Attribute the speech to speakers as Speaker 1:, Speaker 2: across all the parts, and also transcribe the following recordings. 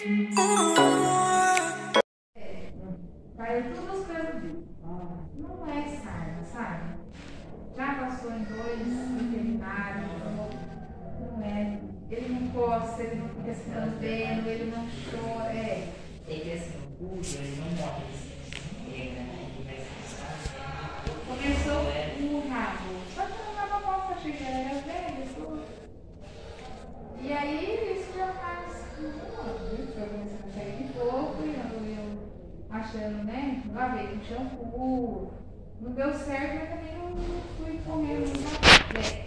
Speaker 1: Caiu tudo as coisas dele. Não é sarna, sabe? Já passou em 2 veterinários, não é. Ele não coça, ele não fica se lambendo, ele não chora. É que assim, o cujo, ele não morre assim, ele vai se começou com o rabo. Só que não dava bosta, achei que ele era velho, tudo. E aí, isso já faz um ano, viu? Foi começando a sair de pouco e eu achando, né? Lavei com shampoo. Não deu certo, mas também não fui comendo muita coisa.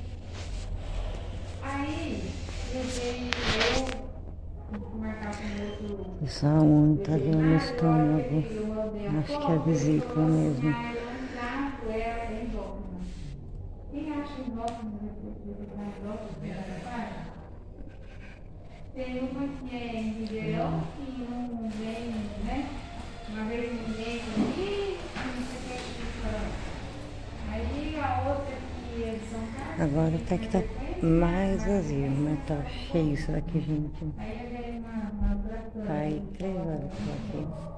Speaker 1: Aí, eu fui marcar com outro.
Speaker 2: Essa unha tá dando no estômago. Acho que é vesícula mesmo.
Speaker 1: Quem acha endócrino tem uma que é em verão que não vem, né? Uma vez no mês aqui, não sei o que. Aí a outra que é de São Carlos.
Speaker 2: Agora até que tá mais vazio, mas tá cheio isso daqui, gente.
Speaker 1: Aí uma
Speaker 2: Faz 3 horas que eu tô aqui.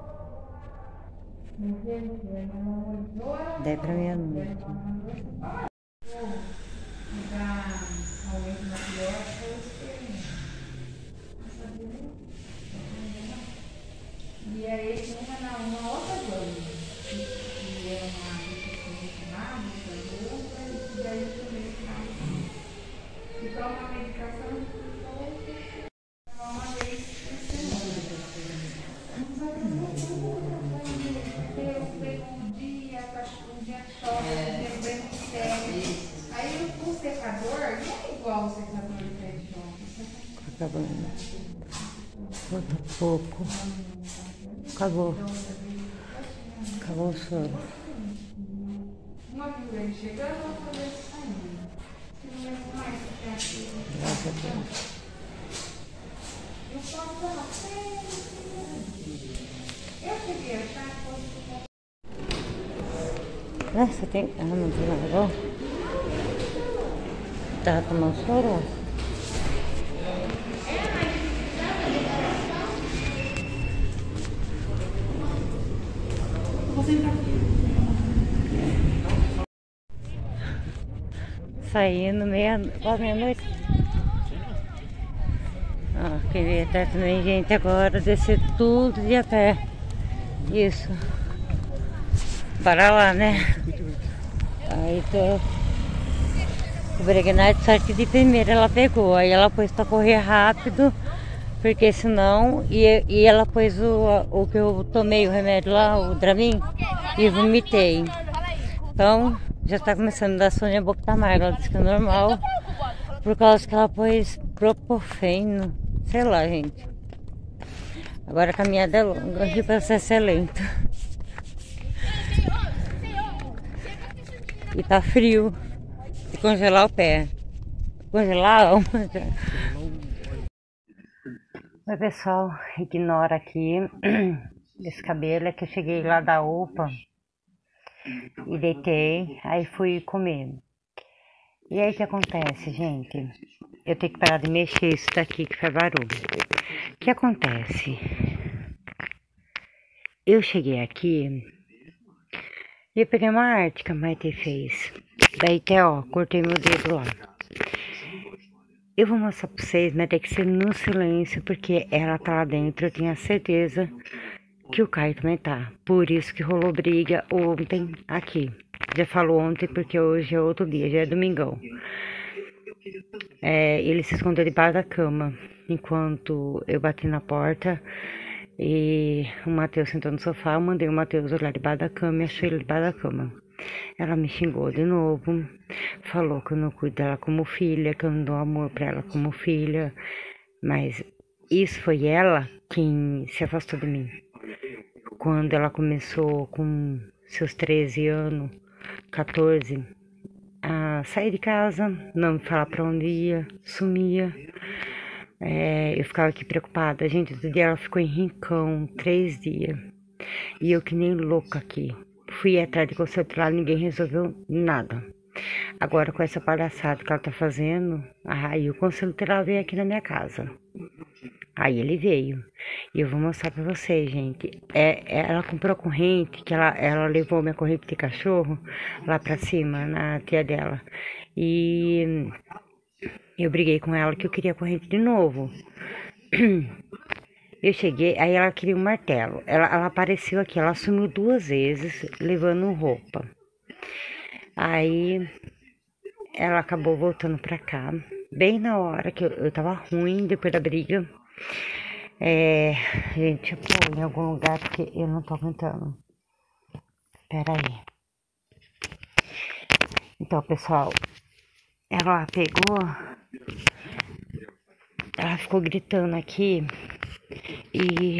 Speaker 2: 10 pra meia-noite.
Speaker 1: E aí tinha uma outra coisa, que era uma recepcionista e daí também e toma a medicação uma vez por semana. Eu pego um dia chove, um dia bem sério. Aí o secador não é igual o secador de pé de chão.
Speaker 2: Acabando. Falta pouco. Acabou. Acabou o soro.
Speaker 1: Uma figura chegando, outra vez saindo. Se não lembro mais o que é aquilo.
Speaker 2: Graças a Deus.
Speaker 1: Eu posso dar eu cheguei a achar que fosse.
Speaker 2: Você tem. Ah, não tem nada. Tá tomando soro? Saindo quase meia-noite. Queria até também, gente, agora descer tudo de a pé. Isso. Para lá, né? Aí tô. O Breguenite, só que de primeira ela pegou. Aí ela pôs pra correr rápido. Porque senão. E ela pôs o que eu tomei, o remédio lá, o Dramin, e vomitei. Então, já tá começando a dar sono e a boca tá amarga. Ela disse que é normal. Por causa que ela pôs propofeno. Sei lá, gente. Agora a caminhada é longa e o processo é lento. E tá frio. De congelar o pé. Congelar a alma. Oi, pessoal. Ignora aqui esse cabelo. É que eu cheguei lá da UPA e deitei. Aí fui comer. E aí o que acontece, gente? Eu tenho que parar de mexer isso daqui que faz barulho. O que acontece? Eu cheguei aqui e eu peguei uma arte que a Maite fez. Daí até, ó, cortei meu dedo lá. Eu vou mostrar pra vocês, mas tem que ser no silêncio, porque ela tá lá dentro. Eu tenho a certeza que o Caio também tá. Por isso que rolou briga ontem aqui. Já falou ontem, porque hoje é outro dia, já é domingão. Ele se escondeu debaixo da cama, enquanto eu bati na porta e o Matheus sentou no sofá. Eu mandei o Matheus olhar debaixo da cama e achei ele debaixo da cama. Ela me xingou de novo, falou que eu não cuido dela como filha, que eu não dou amor pra ela como filha, mas isso foi ela quem se afastou de mim. Quando ela começou com seus 13 anos, 14, a sair de casa, não me falar pra onde ia, sumia. Eu ficava aqui preocupada. Gente, outro dia ela ficou em Rincão 3 dias. E eu que nem louca aqui. Fui atrás de conselho lá, ninguém resolveu nada. Agora com essa palhaçada que ela tá fazendo, aí o conselho tutelar veio aqui na minha casa. Aí ele veio. E eu vou mostrar pra vocês, gente. Ela comprou corrente, que ela levou minha corrente de cachorro lá pra cima, na tia dela. E eu briguei com ela que eu queria corrente de novo. Eu cheguei, aí ela queria um martelo. Ela apareceu aqui, ela sumiu 2 vezes levando roupa. Aí ela acabou voltando pra cá, bem na hora que eu tava ruim depois da briga. Gente, eu pôr em algum lugar porque eu não tô aguentando. Pera aí. Então, pessoal, ela pegou, ela ficou gritando aqui e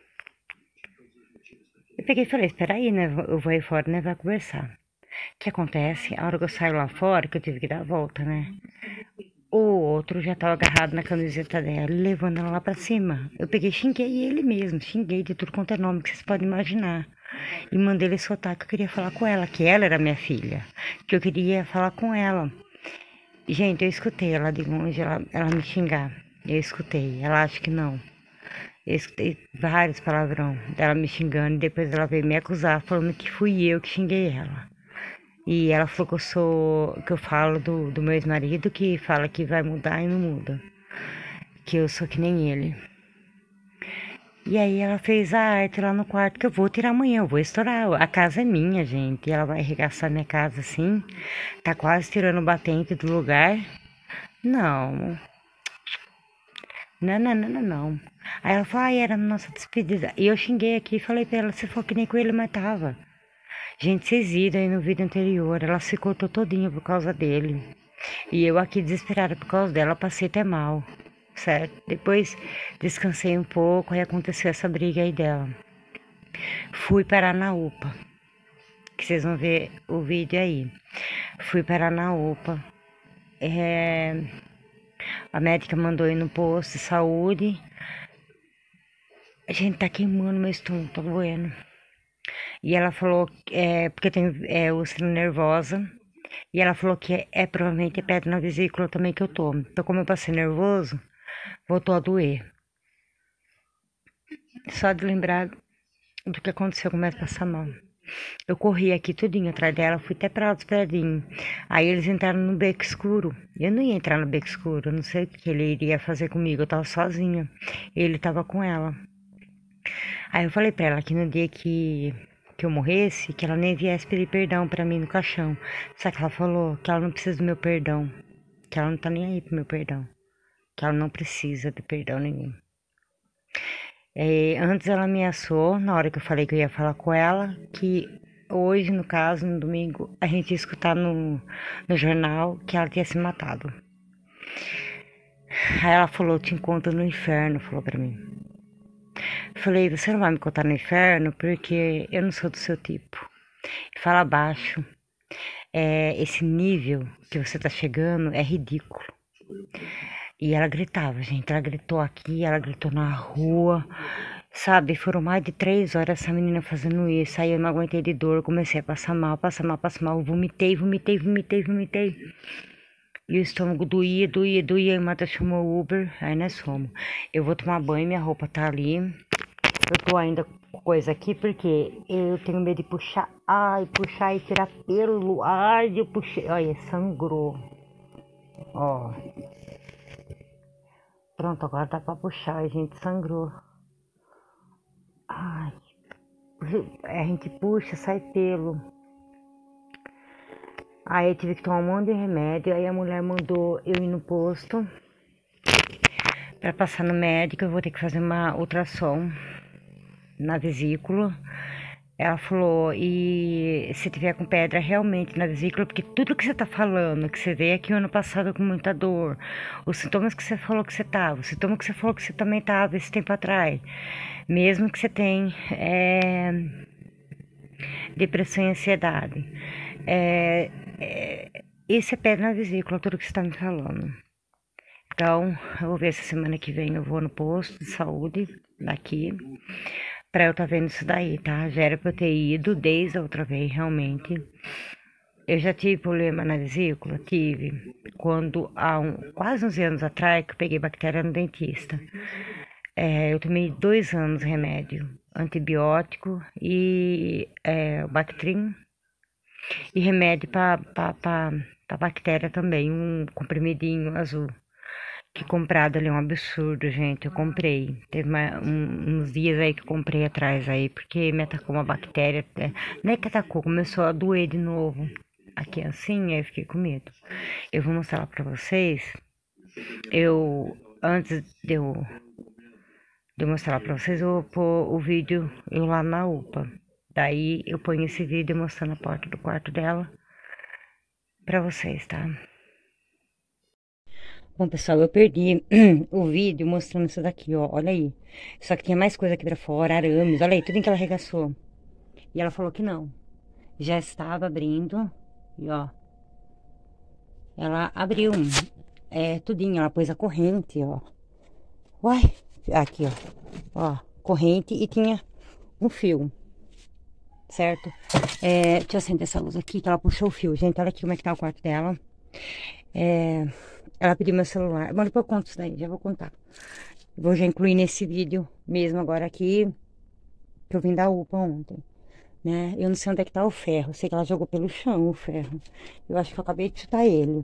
Speaker 2: eu peguei e falei, espera aí, né? Eu vou aí fora, né? Vai conversar. O que acontece? A hora que eu saio lá fora, que eu tive que dar a volta, né? O outro já tava agarrado na camiseta dela, levando ela lá pra cima. Eu peguei e xinguei ele mesmo, xinguei de tudo quanto é nome que vocês podem imaginar. E mandei ele soltar que eu queria falar com ela, que ela era minha filha, que eu queria falar com ela. Gente, eu escutei ela de longe, ela me xingar. Eu escutei, ela acha que não. Eu escutei vários palavrão dela me xingando e depois ela veio me acusar, falando que fui eu que xinguei ela. E ela falou que eu falo do meu ex-marido, que fala que vai mudar e não muda. Que eu sou que nem ele. E aí ela fez a arte lá no quarto, que eu vou tirar amanhã, eu vou estourar. A casa é minha, gente. E ela vai arregaçar minha casa assim. Tá quase tirando o batente do lugar. Não. Não, não, não, não, não. Aí ela falou, era na nossa despedida. E eu xinguei aqui e falei pra ela, você falou que nem com ele, mas tava. Gente, vocês viram aí no vídeo anterior, ela se cortou todinha por causa dele. E eu aqui desesperada por causa dela, passei até mal, certo? Depois descansei um pouco, aí aconteceu essa briga aí dela. Fui parar na UPA, que vocês vão ver o vídeo aí. Fui parar na UPA. A médica mandou ir no posto de saúde. A gente tá queimando meu estômago, tá doendo. E ela falou, porque eu tenho úlcera nervosa. E ela falou que provavelmente é pedra na vesícula também que eu tô. Então, como eu passei nervoso, voltou a doer. Só de lembrar do que aconteceu, começa a passar mal. Eu corri aqui tudinho atrás dela, fui até pra lá dos prédios. Aí eles entraram no beco escuro. Eu não ia entrar no beco escuro, eu não sei o que ele iria fazer comigo, eu tava sozinha. Ele tava com ela. Aí eu falei pra ela que no dia que eu morresse, que ela nem viesse pedir perdão pra mim no caixão. Só que ela falou que ela não precisa do meu perdão. Que ela não tá nem aí pro meu perdão. Que ela não precisa de perdão nenhum. Antes ela ameaçou, na hora que eu falei que eu ia falar com ela, que hoje, no caso, no domingo, a gente ia escutar no jornal que ela tinha se matado. Aí ela falou, te encontro no inferno, falou pra mim. Falei, você não vai me contar no inferno porque eu não sou do seu tipo. Fala baixo. Esse nível que você tá chegando é ridículo. E ela gritava, gente. Ela gritou aqui, ela gritou na rua. Sabe, foram mais de 3 horas essa menina fazendo isso. Aí eu não aguentei de dor, comecei a passar mal, passar mal, passar mal. Vomitei. E o estômago doía. Aí a Marta chamou o Uber, aí nós fomos. Eu vou tomar banho, minha roupa tá ali. Eu tô ainda com coisa aqui porque eu tenho medo de puxar. Ai, puxar e tirar pelo. Ai, eu puxei. Olha, sangrou. Ó. Pronto, agora dá pra puxar. A gente sangrou. Ai. A gente puxa, sai pelo. Aí eu tive que tomar um monte de remédio. Aí a mulher mandou eu ir no posto pra passar no médico. Eu vou ter que fazer uma ultrassom na vesícula. Ela falou, e se tiver com pedra realmente na vesícula, porque tudo que você tá falando, que você veio aqui ano passado com muita dor, os sintomas que você falou que você tava, os sintomas que você falou que você também tava esse tempo atrás, mesmo que você tenha depressão e ansiedade, esse é pedra na vesícula, tudo que você tá me falando. Então, eu vou ver essa semana que vem, eu vou no posto de saúde daqui, pra eu tá vendo isso daí, tá? Já era pra eu ter ido desde a outra vez, realmente. Eu já tive problema na vesícula, tive, quando há quase uns anos atrás, que eu peguei bactéria no dentista. Eu tomei 2 anos remédio, antibiótico e Bactrim e remédio para bactéria também, um comprimidinho azul. Que comprado ali é um absurdo, gente. Eu comprei. Teve uns dias aí que eu comprei atrás aí, porque me atacou uma bactéria. Não é que atacou, começou a doer de novo. Aqui assim, aí eu fiquei com medo. Eu vou mostrar pra vocês. Antes de eu mostrar pra vocês, eu vou pôr o vídeo eu lá na UPA. Daí eu ponho esse vídeo mostrando a porta do quarto dela pra vocês, tá? Bom, pessoal, eu perdi o vídeo mostrando isso daqui, ó. Olha aí. Só que tinha mais coisa aqui pra fora, arames. Olha aí, tudo em que ela arregaçou. E ela falou que não. Já estava abrindo. E, ó. Ela abriu tudinho. Ela pôs a corrente, ó. Uai. Aqui, ó. Ó, corrente e tinha um fio. Certo? Deixa eu acender essa luz aqui, que ela puxou o fio. Gente, olha aqui como é que tá o quarto dela. Ela pediu meu celular. Bom, depois eu conto isso daí, já vou contar. Vou já incluir nesse vídeo mesmo agora aqui, que eu vim da UPA ontem, né? Eu não sei onde é que tá o ferro. Eu sei que ela jogou pelo chão o ferro. Eu acho que eu acabei de chutar ele.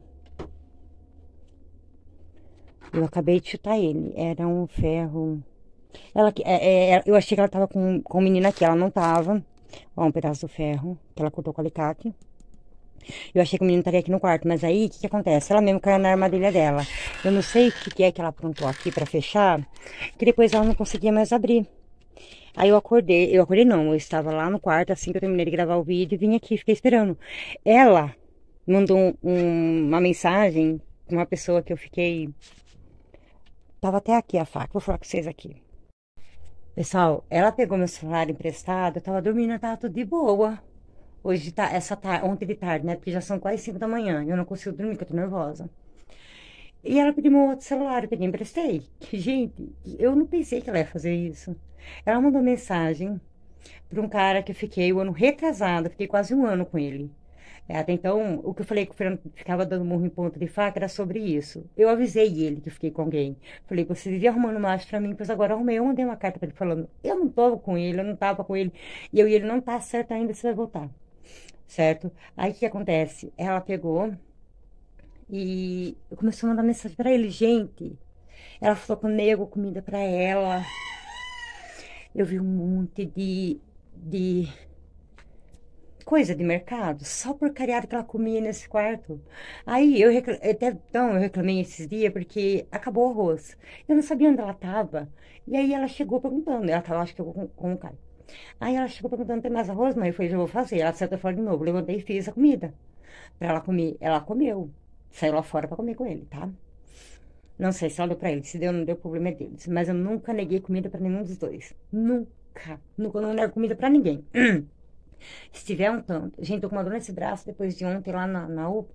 Speaker 2: Era um ferro... eu achei que ela tava com o menino aqui. Ela não tava. Ó, um pedaço do ferro que ela cortou com alicate. Eu achei que o menino estaria aqui no quarto, mas aí, o que acontece? Ela mesmo caiu na armadilha dela. Eu não sei o que é que ela aprontou aqui pra fechar, que depois ela não conseguia mais abrir. Aí eu acordei não, eu estava lá no quarto, assim que eu terminei de gravar o vídeo, vim aqui, fiquei esperando. Ela mandou uma mensagem com uma pessoa que eu fiquei... Tava até aqui a faca, vou falar com vocês aqui. Pessoal, ela pegou meu celular emprestado, eu tava dormindo, tava tudo de boa. Hoje tá, ontem de tarde, né? Porque já são quase 5 da manhã e eu não consigo dormir, porque eu tô nervosa. E ela pediu meu outro celular, eu peguei e emprestei. Gente, eu não pensei que ela ia fazer isso. Ela mandou mensagem pra um cara que eu fiquei o ano retrasado, fiquei quase um ano com ele. Até então, o que eu falei que o Fernando ficava dando murro em ponta de faca era sobre isso. Eu avisei ele que eu fiquei com alguém. Falei, você vivia arrumando macho pra mim, pois agora arrumei. Eu mandei uma carta pra ele falando, eu não tô com ele, eu não tava com ele. E eu e ele não tá certo ainda, você vai voltar. Certo? Aí o que acontece? Ela pegou e começou a mandar mensagem pra ele. Gente, ela falou que o nego comida pra ela. Eu vi um monte de coisa de mercado, só porcariada que ela comia nesse quarto. Aí eu reclamei esses dias porque acabou o arroz. Eu não sabia onde ela tava. E aí ela chegou perguntando. Ela tava, acho que com o Caio. Aí ela chegou perguntando, tem mais arroz, mãe? Eu falei, já vou fazer. Ela saiu fora de novo. Levantei e fiz a comida pra ela comer. Ela comeu. Saiu lá fora pra comer com ele, tá? Não sei se ela deu pra ele. Se deu ou não deu, o problema é deles. Mas eu nunca neguei comida pra nenhum dos dois. Nunca. Nunca não nego comida pra ninguém. Se tiver um tanto. Gente, tô com uma dor nesse braço depois de ontem lá na UPA.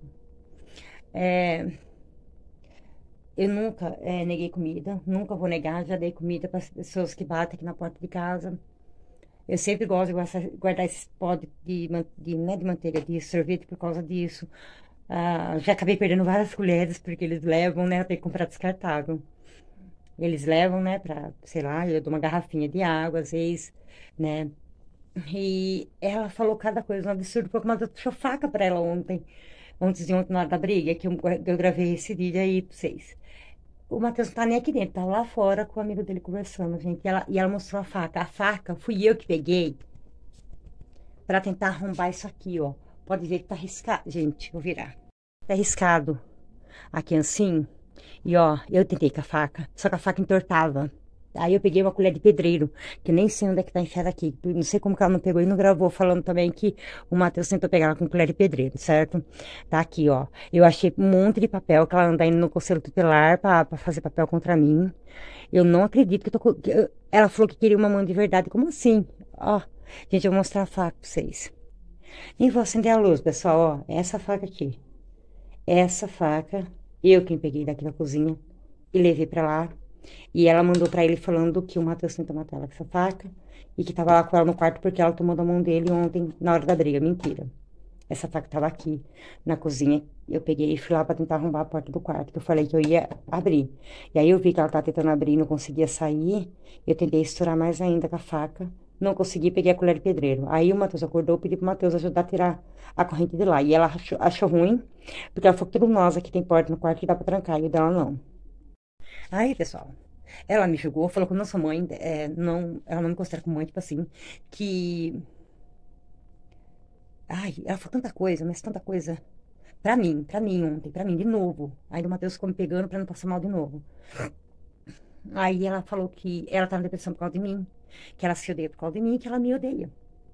Speaker 2: Eu nunca neguei comida. Nunca vou negar. Já dei comida para as pessoas que batem aqui na porta de casa. Eu sempre gosto de guardar esses pó não é de manteiga, de sorvete por causa disso. Já acabei perdendo várias colheres porque eles levam, né? Eu tenho que comprar descartável. Eles levam, né? Sei lá, eu dou uma garrafinha de água, às vezes, né? E ela falou cada coisa, um absurdo, mas eu puxou faca pra ela ontem. Antes de ontem, na hora da briga, que eu gravei esse vídeo aí pra vocês. O Matheus não tá nem aqui dentro, tá lá fora com o amigo dele conversando, gente. E ela mostrou a faca. A faca fui eu que peguei pra tentar arrombar isso aqui, ó. Pode ver que tá arriscado. Gente, vou virar. Tá arriscado aqui assim. E ó, eu tentei com a faca, só que a faca entortava. Aí eu peguei uma colher de pedreiro, que nem sei onde é que tá enfiada aqui. Não sei como que ela não pegou e não gravou, falando também que o Matheus tentou pegar ela com colher de pedreiro, certo? Tá aqui, ó. Eu achei um monte de papel que ela anda indo no conselho tutelar pra fazer papel contra mim. Eu não acredito que eu tô... Ela falou que queria uma mãe de verdade. Como assim? Ó, gente, eu vou mostrar a faca pra vocês. Nem vou acender a luz, pessoal, ó. Essa faca aqui. Essa faca, eu quem peguei daqui da cozinha e levei pra lá. E ela mandou pra ele falando que o Matheus tentou matar ela com essa faca e que tava lá com ela no quarto porque ela tomou da mão dele ontem na hora da briga. Mentira. Essa faca tava aqui na cozinha. Eu peguei e fui lá pra tentar arrombar a porta do quarto, que eu falei que eu ia abrir. E aí eu vi que ela tava tentando abrir e não conseguia sair. Eu tentei estourar mais ainda com a faca. Não consegui, peguei a colher de pedreiro. Aí o Matheus acordou, eu pedi pro Matheus ajudar a tirar a corrente de lá. E ela achou ruim, porque ela falou que todo nós aqui tem porta no quarto que dá pra trancar, e o dela não. Aí, pessoal, ela me julgou, falou que eu não sou mãe, não, ela não me considera como mãe, tipo assim, que... Ai, ela falou tanta coisa, mas tanta coisa. Pra mim ontem, pra mim, de novo. Aí o Matheus ficou me pegando pra não passar mal de novo. Aí ela falou que ela tá na depressão por causa de mim, que ela se odeia por causa de mim, que ela me odeia.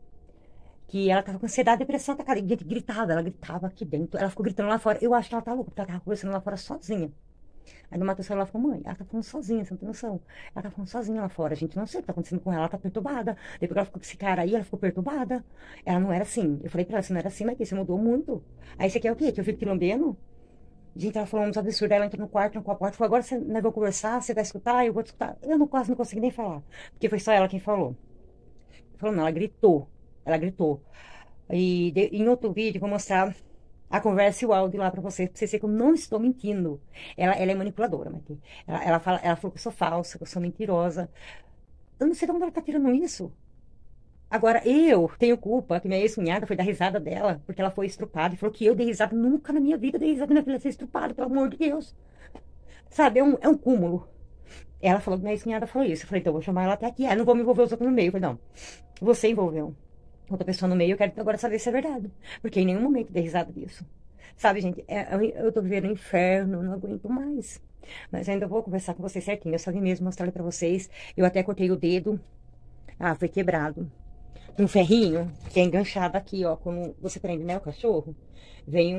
Speaker 2: Que ela tava com ansiedade, depressão, atacada, e gritava, ela gritava aqui dentro, ela ficou gritando lá fora. Eu acho que ela tá louca, porque ela tava conversando lá fora sozinha. Aí o Matheus falou, ela falou, mãe, ela tá falando sozinha, você não tem noção. Ela tá falando sozinha lá fora, a gente não sei o que tá acontecendo com ela, ela tá perturbada. Depois que ela ficou com esse cara aí, ela ficou perturbada. Ela não era assim. Eu falei pra ela, você não era assim, mas que você mudou muito. Aí você quer o quê? Que eu fico te lambendo? Gente, ela falou uns absurdos, ela entrou no quarto, trancou a porta, falou, agora você, nós vamos conversar, você vai escutar, eu vou te escutar. Eu não, quase não consegui nem falar, porque foi só ela quem falou. Falou, não, ela gritou, ela gritou. E em outro vídeo, eu vou mostrar a conversa e o áudio lá pra vocês verem que eu não estou mentindo. Ela é manipuladora, mas ela falou que eu sou falsa, que eu sou mentirosa. Eu não sei de onde ela tá tirando isso. Agora, eu tenho culpa que minha ex-cunhada foi dar risada dela, porque ela foi estrupada, e falou que eu dei risada. Nunca na minha vida dei risada da minha filha ser estrupada, pelo amor de Deus. Sabe, é um cúmulo. Ela falou que minha ex-cunhada falou isso. Eu falei, então eu vou chamar ela até aqui. Ah, não vou me envolver os outros no meio. Eu falei, não, você envolveu outra pessoa no meio, eu quero agora saber se é verdade. Porque em nenhum momento dei risada disso. Sabe, gente, eu tô vivendo um inferno, não aguento mais. Mas ainda vou conversar com vocês certinho. Eu só vim mesmo mostrar pra vocês. Eu até cortei o dedo. Ah, foi quebrado. Um ferrinho que é enganchado aqui, ó. Quando você prende, né, o cachorro, vem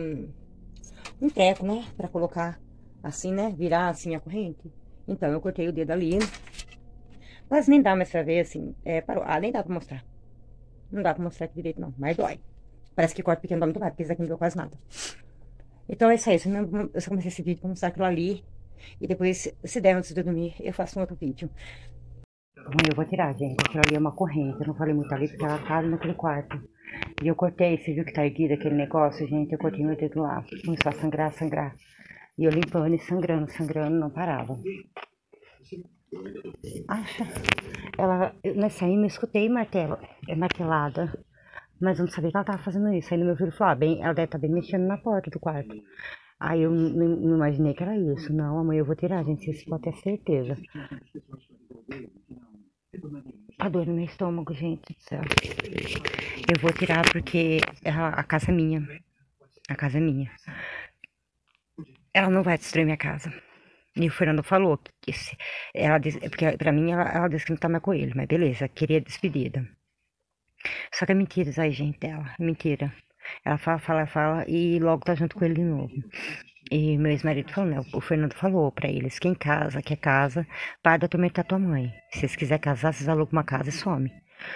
Speaker 2: um treco, né? Pra colocar assim, né? Virar assim a corrente. Então, eu cortei o dedo ali. Mas nem dá mais pra ver, assim. Parou. Ah, nem dá pra mostrar. Não dá pra mostrar aqui direito, não. Mas dói. Parece que corte pequeno dói muito mais, porque esse daqui não deu quase nada. Então, é isso aí. Eu só comecei esse vídeo pra mostrar aquilo ali. E depois, se der antes de eu dormir, eu faço um outro vídeo. Eu vou tirar, gente. Aquilo ali é uma corrente. Eu não falei muito ali, porque ela tá ali naquele quarto. E eu cortei, você viu que tá erguido aquele negócio, gente? Eu cortei meu dedo lá. Começou a sangrar, sangrar. E eu limpando e sangrando, sangrando, não parava. Acha? Nessa aí, eu escutei martelada. Mas eu não sabia que ela tava fazendo isso. Aí meu filho falou, ela deve estar bem mexendo na porta do quarto. Aí eu não imaginei que era isso. Não, amanhã eu vou tirar, gente. Vocês podem ter certeza. Tá doendo meu estômago, gente do céu. Eu vou tirar porque a casa é minha. A casa é minha. Ela não vai destruir minha casa. E o Fernando falou que ela disse, porque pra mim ela disse que não tá mais com ele, mas beleza, queria despedida. Só que é mentira isso aí, gente, dela. É mentira. Ela fala e logo tá junto com ele de novo. E meu ex-marido falou, né? O Fernando falou pra eles, quem casa, quer casa, para de atormentar tua mãe. Se vocês quiserem casar, vocês alugam uma casa e some.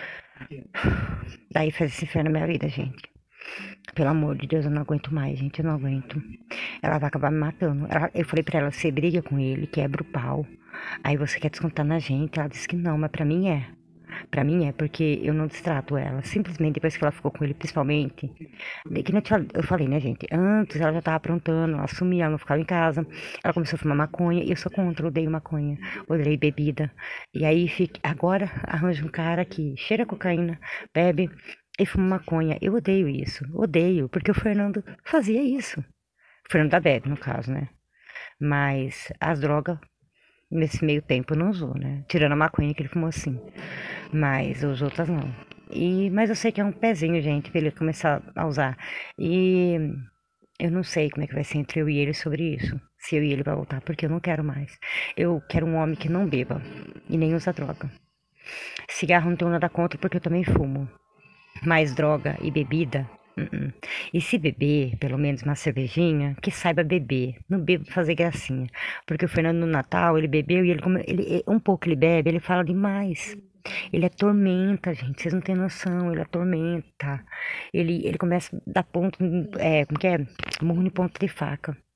Speaker 2: Daí faz esse inferno na minha vida, gente. Pelo amor de Deus, eu não aguento mais, gente, eu não aguento. Ela vai acabar me matando. Eu falei pra ela, você briga com ele, quebra o pau. Aí você quer descontar na gente. Ela disse que não, mas pra mim é. Pra mim é porque eu não distrato ela. Simplesmente depois que ela ficou com ele, principalmente. Que nem eu falei, né, gente? Antes ela já tava aprontando, ela sumia, ela não ficava em casa. Ela começou a fumar maconha. E eu sou contra, eu odeio maconha. Odeio bebida. E aí agora arranja um cara que cheira cocaína, bebe e fuma maconha. Eu odeio isso. Odeio, porque o Fernando fazia isso. O Fernando da bebe, no caso, né? Mas as drogas, nesse meio tempo, não usou, né? Tirando a maconha que ele fumou assim. Mas as outras não. Mas eu sei que é um pezinho, gente, pra ele começar a usar. E eu não sei como é que vai ser entre eu e ele sobre isso. Se eu e ele vai voltar, porque eu não quero mais. Eu quero um homem que não beba e nem usa droga. Cigarro não tenho nada contra, porque eu também fumo. Mas droga e bebida... E se beber, pelo menos uma cervejinha, que saiba beber, não beba pra fazer gracinha. Porque o Fernando no Natal, ele bebeu e um pouco ele bebe, ele fala demais. Ele atormenta, gente, vocês não têm noção, ele atormenta. Ele começa a dar ponto, como que é? Murro em ponta de faca.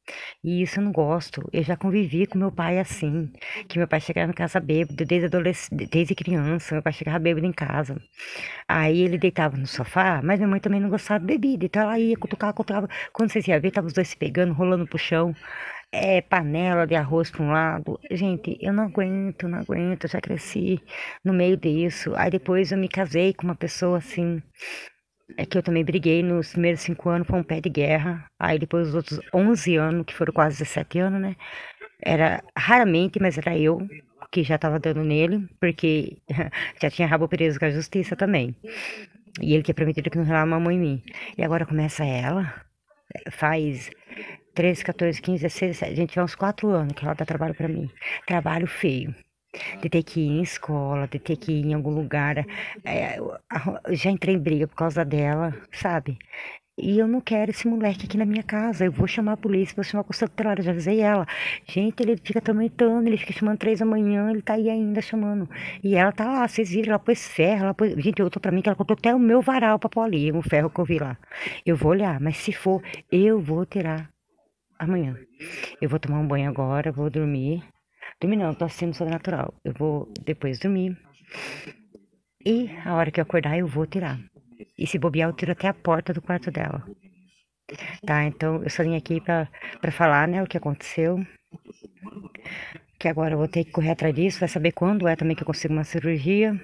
Speaker 2: E isso eu não gosto. Eu já convivi com meu pai assim, que meu pai chegava em casa bêbado desde criança, meu pai chegava bêbado em casa. Aí ele deitava no sofá, mas minha mãe também não gostava de bebida, então ela ia cutucar, cutucava. Quando vocês iam ver, tava os dois se pegando, rolando pro chão, panela de arroz pra um lado. Gente, eu não aguento, não aguento, eu já cresci no meio disso. Aí depois eu me casei com uma pessoa assim, que eu também briguei nos primeiros 5 anos, foi um pé de guerra. Aí depois os outros 11 anos, que foram quase 17 anos, né? Era raramente, mas era eu que já tava dando nele, porque já tinha rabo preso com a justiça também. E ele tinha prometido que não relava a mão em mim. E agora começa ela, faz 13, 14, 15, 16, 17, gente, faz uns 4 anos que ela dá trabalho pra mim. Trabalho feio. De ter que ir em escola, de ter que ir em algum lugar. Já entrei em briga por causa dela, sabe? E eu não quero esse moleque aqui na minha casa. Eu vou chamar a polícia, vou chamar a consulta tutelar. Eu já avisei ela. Gente, ele fica atormentando, ele fica chamando 3 da manhã, ele tá aí ainda chamando. E ela tá lá, vocês viram, ela pôs ferro, ela pôs... Gente, eu tô pra mim que ela contou até o meu varal pra pôr ali, o ferro que eu vi lá. Eu vou olhar, mas se for, eu vou tirar amanhã. Eu vou tomar um banho agora, vou dormir. Dormir não, tô assistindo Sobrenatural. Eu vou depois dormir. E a hora que eu acordar, eu vou tirar. E se bobear, eu tiro até a porta do quarto dela. Tá, então eu só vim aqui pra falar, né, o que aconteceu. Que agora eu vou ter que correr atrás disso, vai saber quando é também que eu consigo uma cirurgia.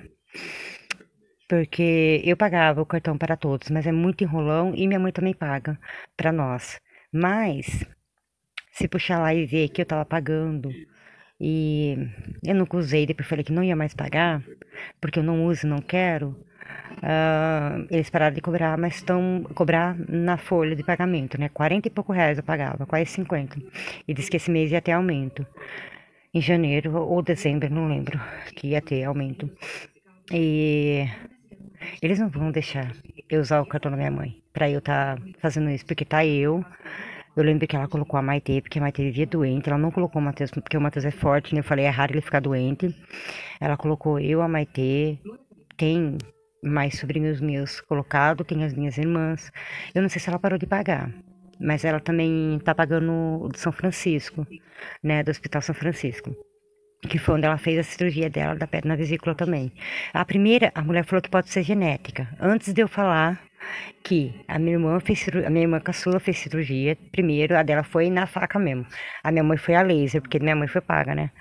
Speaker 2: Porque eu pagava o cartão para todos, mas é muito enrolão e minha mãe também paga pra nós. Mas, se puxar lá e ver que eu tava pagando e eu nunca usei, depois falei que não ia mais pagar, porque eu não uso e não quero. Eles pararam de cobrar, mas estão cobrar na folha de pagamento, né? 40 e pouco reais eu pagava, quase 50. E disse que esse mês ia ter aumento. Em janeiro ou dezembro, não lembro, que ia ter aumento. E eles não vão deixar eu usar o cartão da minha mãe pra eu estar fazendo isso, porque tá eu. Eu lembro que ela colocou a Maitê, porque a Maitê vivia doente. Ela não colocou o Matheus, porque o Matheus é forte, né? Eu falei, é raro ele ficar doente. Ela colocou eu, a Maitê. Tem mais sobrinhos meus colocado, tem as minhas irmãs. Eu não sei se ela parou de pagar, mas ela também tá pagando o de São Francisco, né? Do Hospital São Francisco. Que foi onde ela fez a cirurgia dela da pedra na vesícula também. A primeira, a mulher falou que pode ser genética. Antes de eu falar que a minha irmã a minha irmã caçula fez cirurgia, primeiro a dela foi na faca mesmo. A minha mãe foi a laser, porque minha mãe foi paga, né?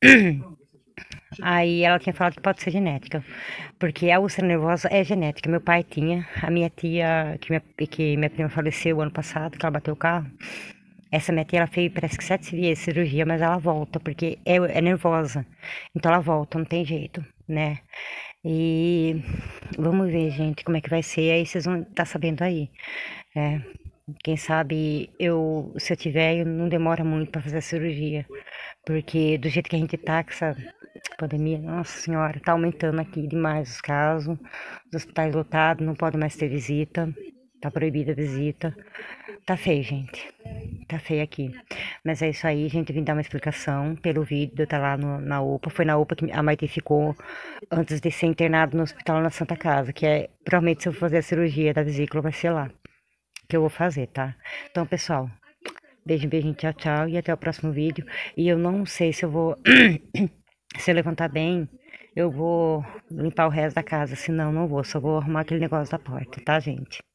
Speaker 2: Aí ela tinha falado que pode ser genética, porque a úlcera nervosa é genética. Meu pai tinha, a minha tia, que minha prima faleceu ano passado, que ela bateu o carro. Essa minha tia, ela fez, parece que 7 dias de cirurgia, mas ela volta, porque é nervosa. Então ela volta, não tem jeito, né? E vamos ver, gente, como é que vai ser. Aí vocês vão estar sabendo aí. É, quem sabe se eu tiver, eu não demora muito pra fazer a cirurgia. Porque do jeito que a gente tá com essa pandemia, nossa senhora, tá aumentando aqui demais os casos. Os hospitais lotados, não pode mais ter visita. Tá proibida a visita. Tá feio, gente. Tá feio aqui. Mas é isso aí, gente. Vim dar uma explicação pelo vídeo. Tá lá na UPA. Foi na UPA que a Maite ficou antes de ser internado no hospital na Santa Casa. Que é, provavelmente, se eu fazer a cirurgia da vesícula, vai ser lá. Que eu vou fazer, tá? Então, pessoal, beijo, beijinho, tchau, tchau. E até o próximo vídeo. E eu não sei se eu vou. Se eu levantar bem, eu vou limpar o resto da casa. Senão, não vou. Só vou arrumar aquele negócio da porta, tá, gente?